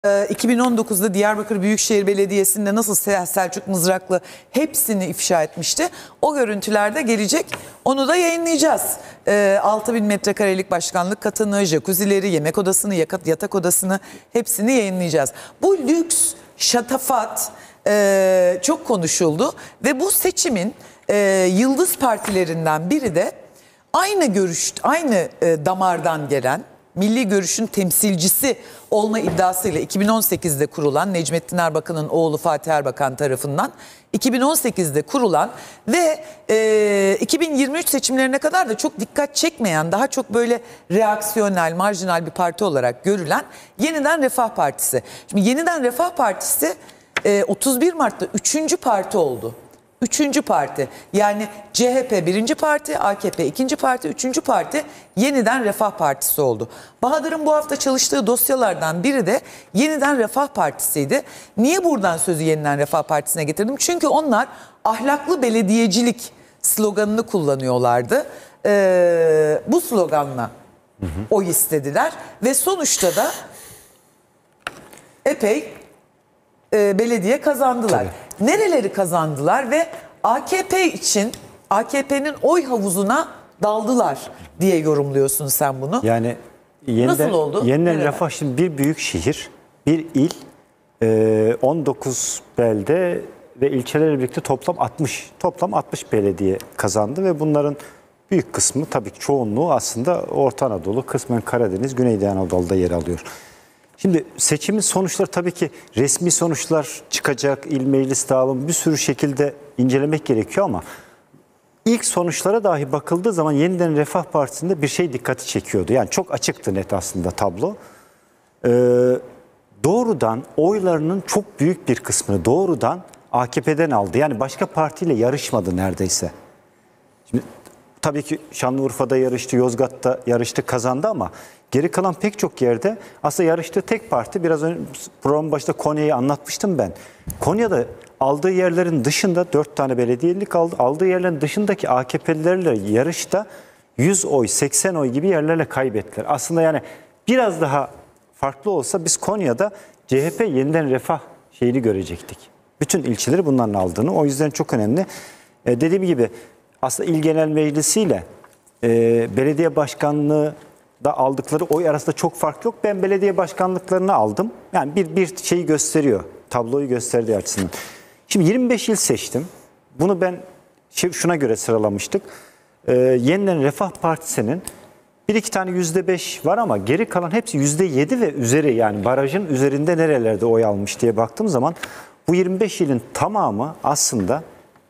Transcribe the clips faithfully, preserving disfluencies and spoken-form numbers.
iki bin on dokuzda Diyarbakır Büyükşehir Belediyesi'nde nasıl Selçuk Mızraklı hepsini ifşa etmişti. O görüntülerde gelecek. Onu da yayınlayacağız. altı bin metrekarelik başkanlık katını, jacuzzileri, yemek odasını, yatak odasını hepsini yayınlayacağız. Bu lüks, şatafat çok konuşuldu ve bu seçimin yıldız partilerinden biri de aynı görüş, aynı damardan gelen, Milli Görüş'ün temsilcisi olma iddiasıyla iki bin on sekizde kurulan, Necmettin Erbakan'ın oğlu Fatih Erbakan tarafından iki bin on sekizde kurulan ve e, iki bin yirmi üç seçimlerine kadar da çok dikkat çekmeyen, daha çok böyle reaksiyonel, marjinal bir parti olarak görülen Yeniden Refah Partisi. Şimdi Yeniden Refah Partisi e, otuz bir Mart'ta üçüncü parti oldu. Üçüncü parti, yani C H P birinci parti, A K P ikinci parti, üçüncü parti Yeniden Refah Partisi oldu. Bahadır'ın bu hafta çalıştığı dosyalardan biri de Yeniden Refah Partisi'ydi. Niye buradan sözü Yeniden Refah Partisi'ne getirdim? Çünkü onlar ahlaklı belediyecilik sloganını kullanıyorlardı. Ee, bu sloganla hı hı. oy istediler ve sonuçta da epey e, belediye kazandılar. Tabii. Nereleri kazandılar ve A K P için A K P'nin oy havuzuna daldılar diye yorumluyorsun sen bunu. Yani yeniden, nasıl oldu? Yeniden Refah şimdi bir büyük şehir, bir il, on dokuz belde ve ilçelerle birlikte toplam altmış, toplam altmış belediye kazandı ve bunların büyük kısmı, tabii ki çoğunluğu aslında Orta Anadolu, kısmen Karadeniz, Güneydoğu Anadolu'da yer alıyor. Şimdi seçimin sonuçları tabii ki resmi sonuçlar çıkacak, il meclis dağılımı bir sürü şekilde incelemek gerekiyor ama ilk sonuçlara dahi bakıldığı zaman Yeniden Refah Partisi'nde bir şey dikkati çekiyordu. Yani çok açıktı, net aslında tablo. Ee, doğrudan oylarının çok büyük bir kısmını doğrudan A K P'den aldı. Yani başka partiyle yarışmadı neredeyse. Şimdi tabii ki Şanlıurfa'da yarıştı, Yozgat'ta yarıştı, kazandı ama geri kalan pek çok yerde aslında yarıştığı tek parti, biraz önce programın başında Konya'yı anlatmıştım ben. Konya'da aldığı yerlerin dışında dört tane belediyelik aldı. Aldığı yerlerin dışındaki A K P'lilerle yarışta yüz oy, seksen oy gibi yerlerle kaybettiler. Aslında yani biraz daha farklı olsa biz Konya'da C H P Yeniden Refah şeyini görecektik. Bütün ilçeleri bunların aldığını. O yüzden çok önemli. Ee, dediğim gibi aslında İl Genel Meclisi ile e, belediye başkanlığı da aldıkları oy arasında çok fark yok. Ben belediye başkanlıklarını aldım. Yani bir, bir şeyi gösteriyor. Tabloyu gösterdiği açısından. Şimdi yirmi beş il seçtim. Bunu ben şuna göre sıralamıştık. Ee, Yeniden Refah Partisi'nin bir iki tane yüzde beş var ama geri kalan hepsi yüzde yedi ve üzeri, yani barajın üzerinde nerelerde oy almış diye baktığım zaman bu yirmi beş ilin tamamı aslında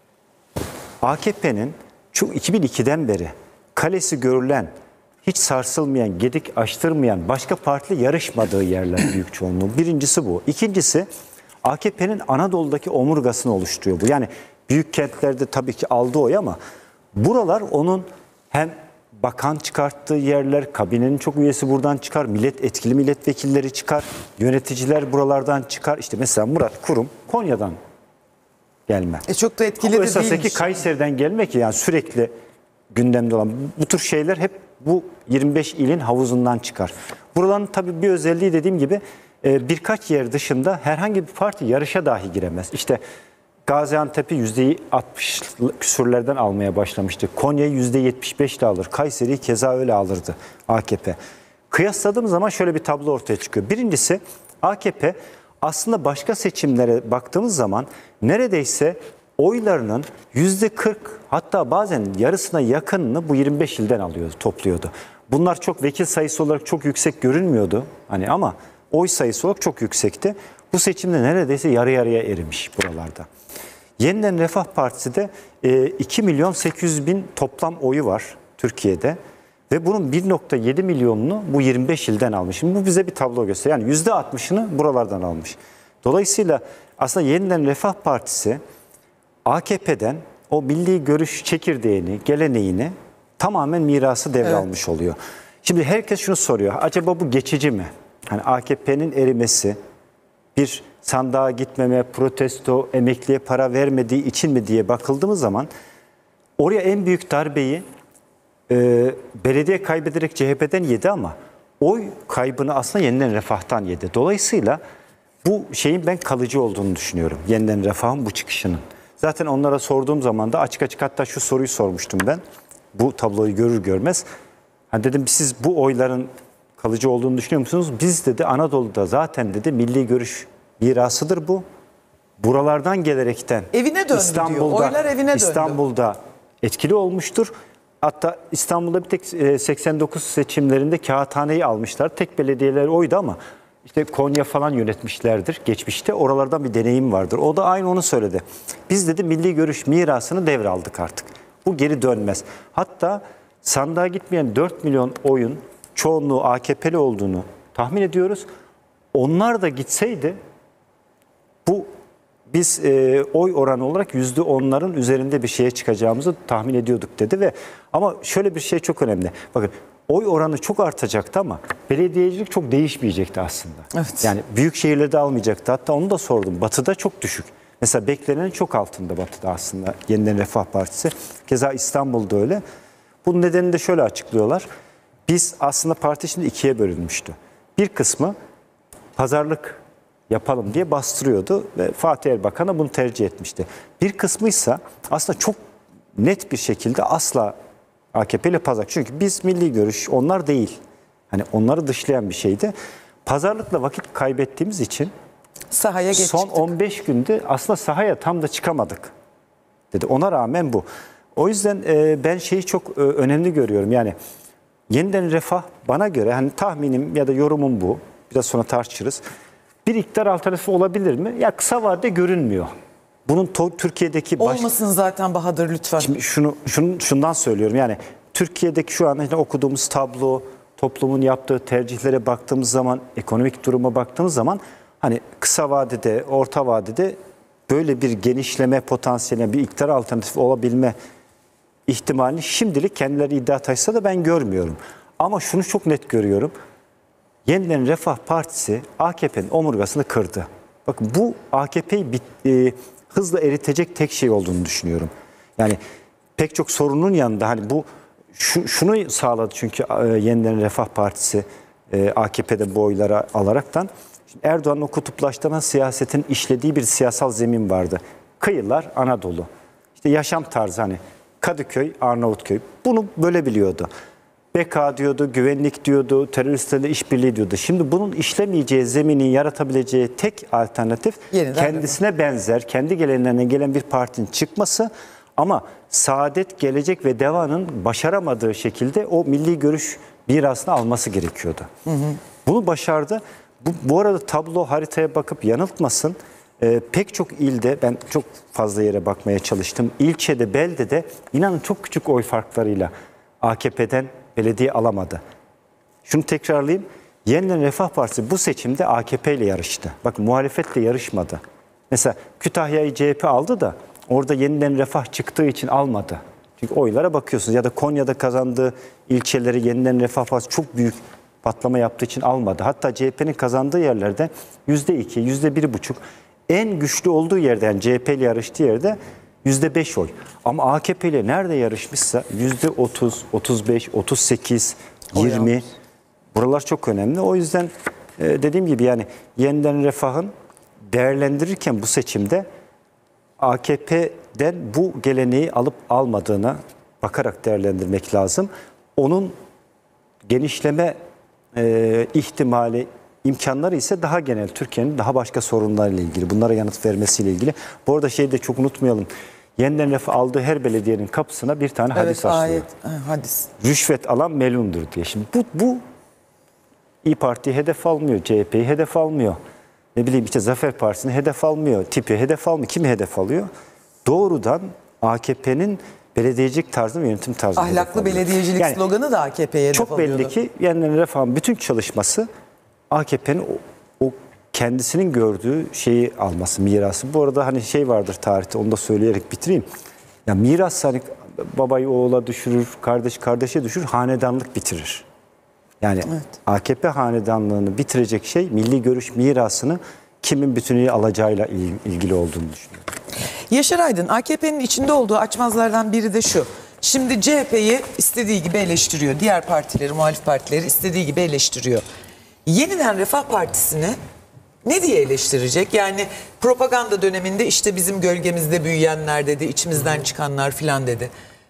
A K P'nin şu iki bin ikiden beri kalesi görülen, hiç sarsılmayan, gedik açtırmayan, başka partili yarışmadığı yerler büyük çoğunluğu. Birincisi bu. İkincisi A K P'nin Anadolu'daki omurgasını oluşturuyor bu. Yani büyük kentlerde tabii ki aldı oy ama buralar onun hem bakan çıkarttığı yerler, kabinenin çok üyesi buradan çıkar, millet etkili milletvekilleri çıkar, yöneticiler buralardan çıkar. İşte mesela Murat Kurum Konya'dan gelme. E çok da etkili de değilmiş. Ki Kayseri'den gelmek, yani sürekli gündemde olan bu tür şeyler hep bu yirmi beş ilin havuzundan çıkar. Buraların tabii bir özelliği, dediğim gibi birkaç yer dışında herhangi bir parti yarışa dahi giremez. İşte Gaziantep'i yüzde altmış küsurlerden almaya başlamıştı. Konya'yı yüzde yetmiş beşle alır. Kayseri'yi keza öyle alırdı A K P. Kıyasladığım zaman şöyle bir tablo ortaya çıkıyor. Birincisi A K P aslında başka seçimlere baktığımız zaman neredeyse oylarının yüzde kırk, hatta bazen yarısına yakınını bu yirmi beş ilden alıyordu, topluyordu. Bunlar çok, vekil sayısı olarak çok yüksek görünmüyordu hani, ama oy sayısı olarak çok yüksekti. Bu seçimde neredeyse yarı yarıya erimiş buralarda. Yeniden Refah Partisi de iki milyon sekiz yüz bin toplam oyu var Türkiye'de ve bunun bir nokta yedi milyonunu bu yirmi beş ilden almış. Şimdi bu bize bir tablo gösteriyor. Yani yüzde altmışını buralardan almış. Dolayısıyla aslında Yeniden Refah Partisi A K P'den o milli görüş çekirdeğini, geleneğini tamamen mirası devralmış evet. oluyor. Şimdi herkes şunu soruyor. Acaba bu geçici mi? Hani A K P'nin erimesi bir sandığa gitmeme, protesto, emekliye para vermediği için mi diye bakıldığımız zaman oraya en büyük darbeyi e, belediye kaybederek C H P'den yedi ama oy kaybını aslında Yeniden Refah'tan yedi. Dolayısıyla bu şeyin ben kalıcı olduğunu düşünüyorum. Yeniden Refah'ın bu çıkışının. Zaten onlara sorduğum zaman da açık açık, hatta şu soruyu sormuştum ben. Bu tabloyu görür görmez. Ha dedim, siz bu oyların kalıcı olduğunu düşünüyor musunuz? Biz dedi Anadolu'da zaten dedi milli görüş mirasıdır bu. Buralardan gelerekten Evine döndü İstanbul'da, diyor. Oylar evine döndü. İstanbul'da etkili olmuştur. Hatta İstanbul'da bir tek seksen dokuz seçimlerinde kağıthaneyi almışlar. Tek belediyeler oydu ama işte Konya falan yönetmişlerdir geçmişte. Oralardan bir deneyim vardır. O da aynı onu söyledi. Biz dedi milli görüş mirasını devraldık artık. Bu geri dönmez. Hatta sandığa gitmeyen dört milyon oyun çoğunluğu A K P'li olduğunu tahmin ediyoruz. Onlar da gitseydi bu biz e, oy oranı olarak yüzde onların üzerinde bir şeye çıkacağımızı tahmin ediyorduk dedi ve ama şöyle bir şey çok önemli. Bakın, oy oranı çok artacaktı ama belediyecilik çok değişmeyecekti aslında. Evet. Yani büyük şehirlerde almayacaktı. Hatta onu da sordum. Batı'da çok düşük. Mesela beklenenin çok altında Batı'da aslında Yeniden Refah Partisi. Keza İstanbul'da öyle. Bunun nedenini de şöyle açıklıyorlar. Biz aslında parti şimdi ikiye bölünmüştü. Bir kısmı pazarlık yapalım diye bastırıyordu ve Fatih Erbakan da bunu tercih etmişti. Bir kısmı ise aslında çok net bir şekilde asla A K P ile pazarlık. Çünkü biz milli görüş, onlar değil. Hani onları dışlayan bir şeydi. Pazarlıkla vakit kaybettiğimiz için Sahaya geç son çıktık. on beş günde aslında sahaya tam da çıkamadık dedi. Ona rağmen bu. O yüzden e, ben şeyi çok e, önemli görüyorum. Yani Yeniden Refah bana göre, hani tahminim ya da yorumum bu. Biraz sonra tartışırız. Bir iktidar alternatifi olabilir mi? Ya kısa vadede görünmüyor. Bunun to- Türkiye'deki baş... Olmasın zaten Bahadır lütfen. Şimdi şunu, şunu şundan söylüyorum. Yani Türkiye'deki şu an işte okuduğumuz tablo, toplumun yaptığı tercihlere baktığımız zaman, ekonomik duruma baktığımız zaman hani kısa vadede, orta vadede böyle bir genişleme potansiyeline, bir iktidar alternatifi olabilme ihtimalini şimdilik kendileri iddia taşısa da ben görmüyorum. Ama şunu çok net görüyorum. Yeniden Refah Partisi A K P'nin omurgasını kırdı. Bakın, bu A K P'yi e, hızla eritecek tek şey olduğunu düşünüyorum. Yani pek çok sorunun yanında hani bu şu, şunu sağladı çünkü e, Yeniden Refah Partisi e, A K P'de bu oyları alaraktan. Şimdi Erdoğan'ın o kutuplaştırma siyasetin işlediği bir siyasal zemin vardı. Kıyılar Anadolu. İşte yaşam tarzı hani Kadıköy, Arnavutköy. Bunu böyle biliyordu. B K diyordu, güvenlik diyordu, teröristlerle işbirliği diyordu. Şimdi bunun işlemeyeceği zemini yaratabileceği tek alternatif Yeniden kendisine refah. benzer, kendi geleneğine gelen bir partinin çıkması ama Saadet, Gelecek ve Deva'nın başaramadığı şekilde o milli görüş mirasını alması gerekiyordu. Hı hı. Bunu başardı. Bu, bu arada tablo haritaya bakıp yanıltmasın. Ee, pek çok ilde, ben çok fazla yere bakmaya çalıştım. İlçede, beldede inanın çok küçük oy farklarıyla A K P'den belediye alamadı. Şunu tekrarlayayım. Yeniden Refah Partisi bu seçimde A K P ile yarıştı. Bakın, muhalefetle yarışmadı. Mesela Kütahya'yı C H P aldı da orada Yeniden Refah çıktığı için almadı. Çünkü oylara bakıyorsunuz ya da Konya'da kazandığı ilçeleri Yeniden Refah Partisi çok büyük patlama yaptığı için almadı. Hatta C H P'nin kazandığı yerlerde yüzde iki, yüzde bir buçuk en güçlü olduğu yerde, yani C H P ile yarıştığı yerde yüzde beş oy. Ama A K P ile nerede yarışmışsa yüzde otuz, otuz beş, otuz sekiz, yirmi. Buralar çok önemli. O yüzden dediğim gibi yani Yeniden Refah'ın değerlendirirken bu seçimde A K P'den bu geleneği alıp almadığına bakarak değerlendirmek lazım. Onun genişleme e, ihtimali, imkanları ise daha genel, Türkiye'nin daha başka sorunlarıyla ilgili, bunlara yanıt vermesiyle ilgili. Bu arada şeyi de çok unutmayalım. Yeniden Refah aldığı her belediyenin kapısına bir tane evet, hadis asılıyor. Ayet, hadis. Rüşvet alan melundur diye. Şimdi bu, bu İYİ Parti'yi hedef almıyor, C H P'yi hedef almıyor. Ne bileyim işte Zafer Partisi'ni hedef almıyor, tipi hedef almıyor. Kimi hedef alıyor? Doğrudan A K P'nin belediyecilik tarzı ve yönetim tarzı. Ahlaklı belediyecilik yani, sloganı da A K P'ye hedef çok alıyordu. belli ki Yeniden Refah'ın bütün çalışması A K P'nin o, o kendisinin gördüğü şeyi alması, mirası. Bu arada hani şey vardır tarihte, onu da söyleyerek bitireyim. Ya miras hani babayı oğula düşürür, kardeş kardeşe düşürür, hanedanlık bitirir. Yani evet. A K P hanedanlığını bitirecek şey milli görüş mirasını kimin bütünüyle alacağıyla ilgili olduğunu düşünüyorum. Yaşar Aydın, A K P'nin içinde olduğu açmazlardan biri de şu. Şimdi C H P'yi istediği gibi eleştiriyor. Diğer partileri, muhalif partileri istediği gibi eleştiriyor. Yeniden Refah Partisi'ni ne diye eleştirecek? Yani propaganda döneminde işte bizim gölgemizde büyüyenler dedi, içimizden çıkanlar filan dedi.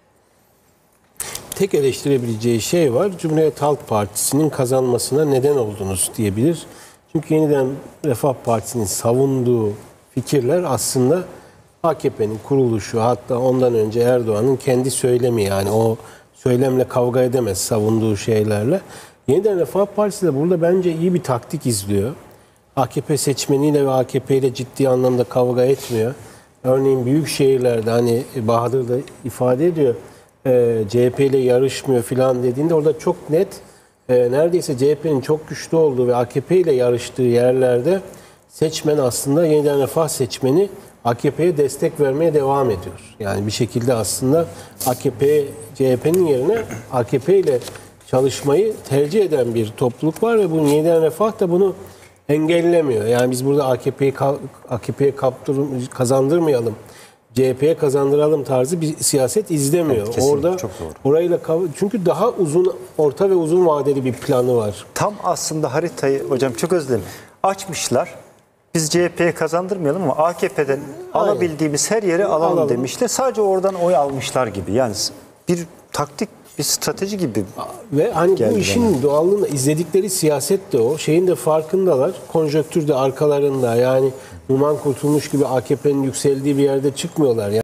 Tek eleştirebileceği şey var. Cumhuriyet Halk Partisi'nin kazanmasına neden oldunuz diyebilir. Çünkü Yeniden Refah Partisi'nin savunduğu fikirler aslında A K P'nin kuruluşu, hatta ondan önce Erdoğan'ın kendi söylemi, yani o söylemle kavga edemez savunduğu şeylerle. Yeniden Refah Partisi de burada bence iyi bir taktik izliyor. A K P seçmeniyle ve A K P ile ciddi anlamda kavga etmiyor. Örneğin büyük şehirlerde, hani Bahadır da ifade ediyor, e, C H P ile yarışmıyor filan dediğinde orada çok net, e, neredeyse C H P'nin çok güçlü olduğu ve A K P ile yarıştığı yerlerde seçmen, aslında Yeniden Refah seçmeni A K P'ye destek vermeye devam ediyor. Yani bir şekilde aslında A K P, C H P'nin yerine A K P ile çalışmayı tercih eden bir topluluk var ve bu Yeniden Refah da bunu engellemiyor. Yani biz burada A K P'yi A K P'ye kazandırmayalım, C H P'ye kazandıralım tarzı bir siyaset izlemiyor. Evet, kesinlikle, orada çok doğru. orayla çünkü daha uzun, orta ve uzun vadeli bir planı var. Tam aslında haritayı hocam çok özledim. Açmışlar. Biz C H P'ye kazandırmayalım ama A K P'den alabildiğimiz her yeri alalım, Alalım. demişler. Sadece oradan oy almışlar gibi. Yani bir taktik, bir strateji gibi. Ve hani geldi bu işin bana. doğallığında izledikleri siyaset de o. Şeyin de farkındalar. Konjonktür de arkalarında. Yani Numan Kurtulmuş gibi A K P'nin yükseldiği bir yerde çıkmıyorlar. Yani